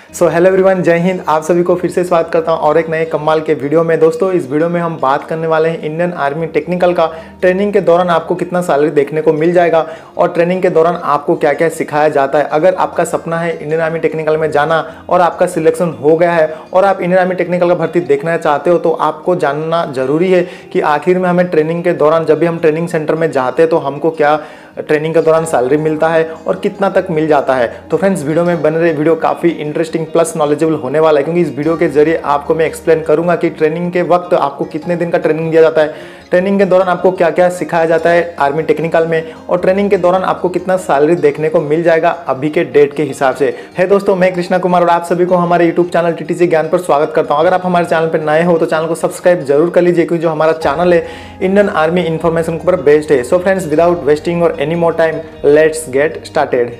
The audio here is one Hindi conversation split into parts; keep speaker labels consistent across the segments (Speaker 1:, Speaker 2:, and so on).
Speaker 1: सो हेलो एवरीवन, जय हिंद। आप सभी को फिर से स्वागत करता हूं और एक नए कमाल के वीडियो में। दोस्तों, इस वीडियो में हम बात करने वाले हैं इंडियन आर्मी टेक्निकल का। ट्रेनिंग के दौरान आपको कितना सैलरी देखने को मिल जाएगा और ट्रेनिंग के दौरान आपको क्या क्या सिखाया जाता है। अगर आपका सपना है इंडियन आर्मी टेक्निकल में जाना और आपका सिलेक्शन हो गया है और आप इंडियन आर्मी टेक्निकल का भर्ती देखना चाहते हो, तो आपको जानना जरूरी है कि आखिर में हमें ट्रेनिंग के दौरान, जब भी हम ट्रेनिंग सेंटर में जाते हैं, तो हमको क्या ट्रेनिंग के दौरान सैलरी मिलता है और कितना तक मिल जाता है। तो फ्रेंड्स, वीडियो में बन रहे वीडियो काफ़ी इंटरेस्टिंग प्लस नॉलेजेबल होने वाला है, क्योंकि इस वीडियो के जरिए आपको मैं एक्सप्लेन करूंगा कि ट्रेनिंग के वक्त आपको कितने दिन का ट्रेनिंग दिया जाता है, ट्रेनिंग के दौरान आपको क्या क्या सिखाया जाता है आर्मी टेक्निकल में, और ट्रेनिंग के दौरान आपको कितना सैलरी देखने को मिल जाएगा अभी के डेट के हिसाब से। है दोस्तों, मैं कृष्णा कुमार और आप सभी को हमारे यूट्यूब चैनल टीटीसी ज्ञान पर स्वागत करता हूं। अगर आप हमारे चैनल पर नए हो तो चैनल को सब्सक्राइब जरूर कर लीजिए, क्योंकि जो हमारा चैनल है इंडियन आर्मी इन्फॉर्मेशन के ऊपर बेस्ड है। सो फ्रेंड्स, विदाउट वेस्टिंग और any more time, let's get started.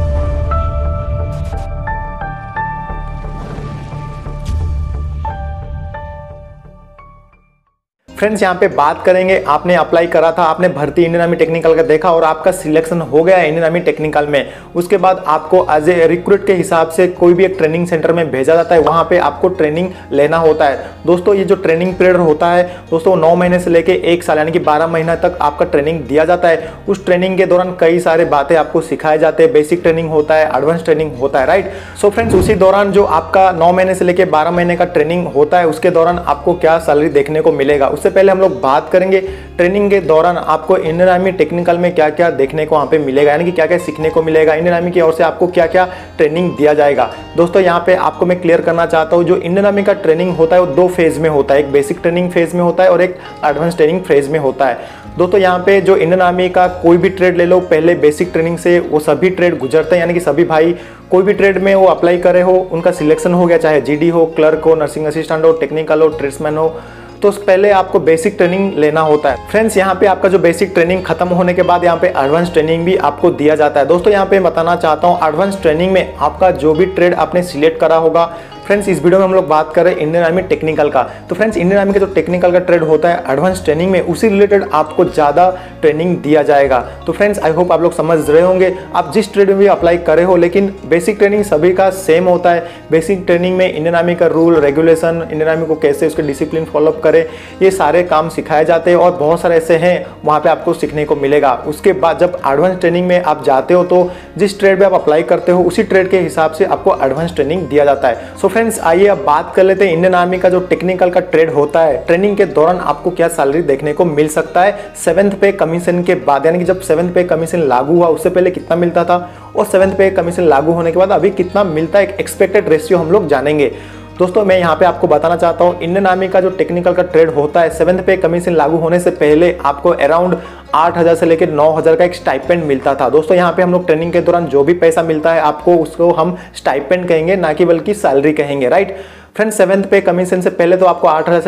Speaker 1: Friends, यहाँ पे बात करेंगे, आपने अप्लाई करा था, आपने भर्ती इंडियन आर्मी टेक्निकल का देखा और आपका सिलेक्शन हो गया इंडियन आर्मी टेक्निकल में। उसके बाद आपको एज ए रिक्रूट के हिसाब से कोई भी एक ट्रेनिंग सेंटर में भेजा जाता है, वहाँ पे आपको ट्रेनिंग लेना होता है। दोस्तों, ये जो ट्रेनिंग पीरियड होता है दोस्तों, 9 महीने से लेके 1 साल यानी कि 12 महीना तक आपका ट्रेनिंग दिया जाता है। उस ट्रेनिंग के दौरान कई सारे बातें आपको सिखाए जाते हैं। बेसिक ट्रेनिंग होता है, एडवांस ट्रेनिंग होता है, राइट। सो फ्रेंड्स, उसी दौरान जो आपका 9 महीने से लेके 12 महीने का ट्रेनिंग होता है, उसके दौरान आपको क्या सैलरी देखने को मिलेगा। उससे पहले हम लोग बात करेंगे ट्रेनिंग के दौरान आपको इंडियन आर्मी टेक्निकल में क्या क्या देखने को वहां पे मिलेगा, यानी कि क्या क्या सीखने को मिलेगा। इंडियन आर्मी की ओर से आपको क्या क्या ट्रेनिंग दिया जाएगा। दोस्तों, यहाँ पे आपको मैं क्लियर करना चाहता हूँ, जो इंडियन आर्मी का ट्रेनिंग होता है वो 2 फेज में होता है। एक बेसिक ट्रेनिंग फेज में होता है और एक एडवांस ट्रेनिंग फेज में होता है। दोस्तों, यहाँ पे जो इंडियन आर्मी का कोई भी ट्रेड ले लो, पहले बेसिक ट्रेनिंग से वो सभी ट्रेड गुजरते हैं, यानी कि सभी भाई कोई भी ट्रेड में वो अप्लाई करे हो, उनका सिलेक्शन हो गया, चाहे जीडी हो, क्लर्क हो, नर्सिंग असिस्टेंट हो, टेक्निकल हो, ट्रेड्समैन हो, तो पहले आपको बेसिक ट्रेनिंग लेना होता है। फ्रेंड्स, यहाँ पे आपका जो बेसिक ट्रेनिंग खत्म होने के बाद यहाँ पे एडवांस ट्रेनिंग भी आपको दिया जाता है। दोस्तों, यहाँ पे बताना चाहता हूँ, एडवांस ट्रेनिंग में आपका जो भी ट्रेड आपने सिलेक्ट करा होगा, फ्रेंड्स इस वीडियो में हम लोग बात कर रहे हैं इंडियन आर्मी टेक्निकल का। तो फ्रेंड्स, इंडियन आर्मी का जो टेक्निकल का ट्रेड होता है एडवांस ट्रेनिंग में, उसी रिलेटेड आपको ज़्यादा ट्रेनिंग दिया जाएगा। तो फ्रेंड्स, आई होप आप लोग समझ रहे होंगे, आप जिस ट्रेड में भी अप्लाई करे हो, लेकिन बेसिक ट्रेनिंग सभी का सेम होता है। बेसिक ट्रेनिंग में इंडियन आर्मी का रूल रेगुलेशन, इंडियन आर्मी को कैसे उसके डिसिप्लिन फॉलोअप करे, ये सारे काम सिखाए जाते हैं और बहुत सारे ऐसे हैं वहाँ पे आपको सीखने को मिलेगा। उसके बाद जब एडवांस ट्रेनिंग में आप जाते हो, तो जिस ट्रेड में आप अप्लाई करते हो उसी ट्रेड के हिसाब से आपको एडवांस ट्रेनिंग दिया जाता है। सो फ्रेंड्स, आइए अब बात कर लेते हैं इंडियन आर्मी का जो टेक्निकल का ट्रेड होता है, ट्रेनिंग के दौरान आपको क्या सैलरी देखने को मिल सकता है 7th पे कमीशन के बाद, यानी कि जब 7th पे कमीशन लागू हुआ उससे पहले कितना मिलता था और 7th पे कमीशन लागू होने के बाद अभी कितना मिलता है, एक एक्सपेक्टेड रेशियो हम लोग जानेंगे। दोस्तों, मैं यहाँ पे आपको बताना चाहता हूँ, इंडियन आर्मी का जो टेक्निकल का ट्रेड होता है 7th पे कमीशन लागू होने से पहले आपको अराउंड 8,000 से लेकर 9,000 का एक स्टाइपेंड मिलता था। दोस्तों, यहाँ पे हम लोग ट्रेनिंग के दौरान जो भी पैसा मिलता है आपको, उसको हम स्टाइपेंड कहेंगे, ना कि बल्कि सैलरी कहेंगे, राइट। फ्रेंड्स, 7th पे कमीशन से पहले तो आपको 8,000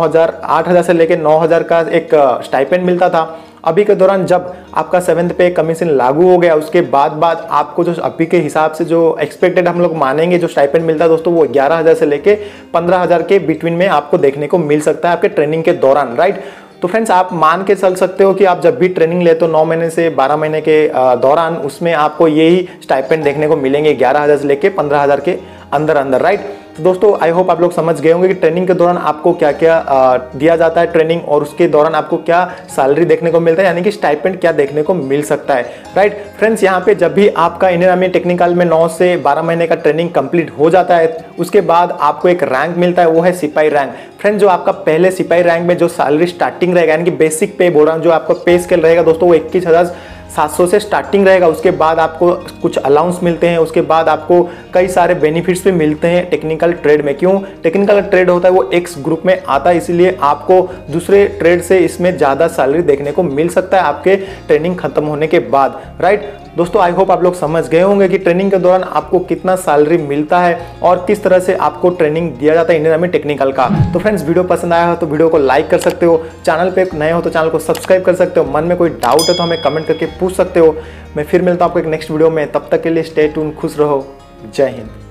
Speaker 1: से लेकर 9,000 का एक स्टाइपेंड मिलता था। अभी के दौरान जब आपका 7th पे कमीशन लागू हो गया, उसके बाद आपको जो अभी के हिसाब से जो एक्सपेक्टेड हम लोग मानेंगे जो स्टाइपेंड मिलता है दोस्तों, वो 11,000 से लेके 15,000 के बिटवीन में आपको देखने को मिल सकता है आपके ट्रेनिंग के दौरान, राइट। तो फ्रेंड्स, आप मान के चल सकते हो कि आप जब भी ट्रेनिंग लेते हो 9 महीने से 12 महीने के दौरान, उसमें आपको यही स्टाइपेंड देखने को मिलेंगे 11,000 से लेके 15,000 के अंदर, राइट। तो दोस्तों, आई होप आप लोग समझ गए होंगे कि ट्रेनिंग के दौरान आपको क्या क्या दिया जाता है ट्रेनिंग, और उसके दौरान आपको क्या सैलरी देखने को मिलता है, यानी कि स्टाइपेंड क्या देखने को मिल सकता है, राइट। फ्रेंड्स, यहाँ पे जब भी आपका इंडियन आर्मी टेक्निकल में 9 से 12 महीने का ट्रेनिंग कंप्लीट हो जाता है, उसके बाद आपको एक रैंक मिलता है, वो है सिपाही रैंक। फ्रेंड्स, जो आपका पहले सिपाही रैंक में जो सैलरी स्टार्टिंग रहेगा, यानी कि बेसिक पे बोल रहा हूँ, जो आपका पे स्केल रहेगा दोस्तों, वो 21,700 से स्टार्टिंग रहेगा। उसके बाद आपको कुछ अलाउंस मिलते हैं, उसके बाद आपको कई सारे बेनिफिट्स भी मिलते हैं टेक्निकल ट्रेड में। क्यों? टेक्निकल ट्रेड होता है वो एक्स ग्रुप में आता है, इसलिए आपको दूसरे ट्रेड से इसमें ज़्यादा सैलरी देखने को मिल सकता है आपके ट्रेनिंग खत्म होने के बाद, राइट। दोस्तों, आई होप आप लोग समझ गए होंगे कि ट्रेनिंग के दौरान आपको कितना सैलरी मिलता है और किस तरह से आपको ट्रेनिंग दिया जाता है इंडियन आर्मी टेक्निकल का। तो फ्रेंड्स, वीडियो पसंद आया हो तो वीडियो को लाइक कर सकते हो, चैनल पे नए हो तो चैनल को सब्सक्राइब कर सकते हो, मन में कोई डाउट है तो हमें कमेंट करके पूछ सकते हो। मैं फिर मिलता हूँ आपको एक नेक्स्ट वीडियो में, तब तक के लिए स्टे ट्यून, खुश रहो, जय हिंद।